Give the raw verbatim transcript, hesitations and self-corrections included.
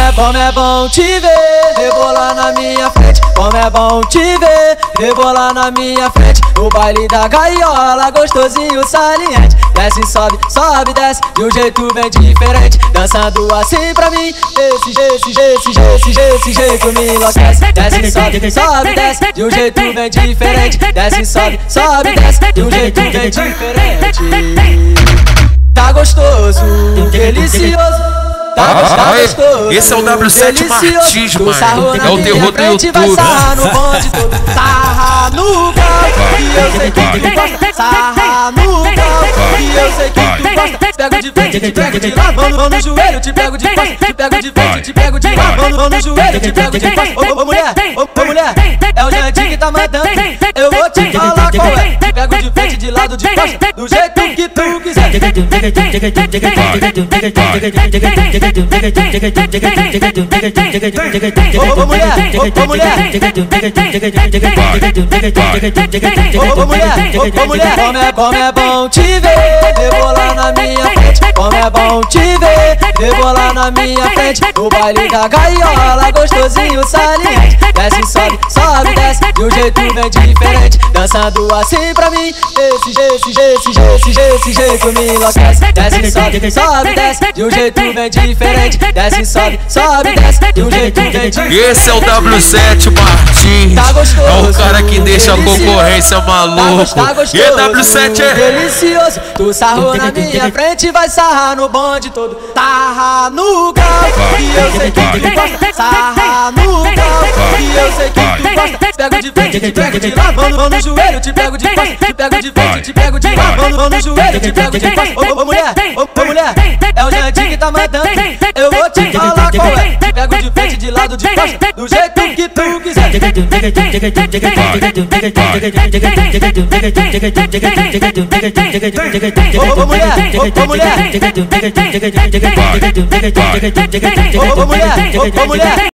é, como é bom te ver, rebolar na minha frente. Como é bom te ver, rebolar na minha frente. No baile da gaiola, gostosinho saliente. Desce, sobe, sobe, desce, de um jeito bem diferente. Dançando assim pra mim, esse, esse, esse, esse, esse jeito me enlouquece. Desce, sobe, sobe, desce, de um jeito bem diferente. Desce, sobe, sobe, desce, de um jeito bem diferente. Tá gostoso, delicioso. Tá, tá gostoso, esse é o W sete Martins, mano. É o terror do YouTube. Vai sarrar no bonde todo, sarra no grau, e eu sei que tu gosta. Sarra no grau, e eu sei que tu gosta. Te pego de frente, te pego de lado, mano, mano no joelho, te pego de costa. Te pego de frente, te pego de lado, mano, mano no joelho, te pego de costa. Ô, ô, mulher, ô, ô, mulher, é o Jandir que tá mandando. Eu vou te falar qual é. Te pego de frente, de lado, de costa, do jeito que tu quiser. Ô mulher, ô mulher, ô mulher, ô mulher. Como é, como é bom te ver, rebolar na minha frente. Como é bom te ver, rebolar na minha frente. No baile da gaiola, gostosinho saliente. Desce, sobe, sobe, desce, de um jeito bem diferente. Dançando assim pra mim, esse, esse, esse, esse, esse jeito me enlouquece. Desce, sobe, sobe, desce, de um jeito bem diferente. Desce, sobe, sobe, desce, de um jeito bem diferente. Esse é o W sete Martins. Tá gostoso, é o cara que deixa a concorrência maluco. Tá gostoso, e é W sete é delicioso. Tu sarrou na minha frente, vai sarrar no bonde todo. Sarra no grau, e eu sei que tu gosta. Sarra no grau, e eu sei que tu gosta. Te pego de frente, te pego de lado, mano, mano no joelho, te pego de costa. Te pego de frente, te pego de lado, mano, mano no joelho, te pego de costa. Ô, ô mulher, ô, ô mulher, é o Jandir que tá mandando. Eu vou te falar qual é. Te pego de frente, de lado, de costa, do jeito que tu quiser. Ô, ô mulher, ô, ô mulher, ô mulher, ô mulher.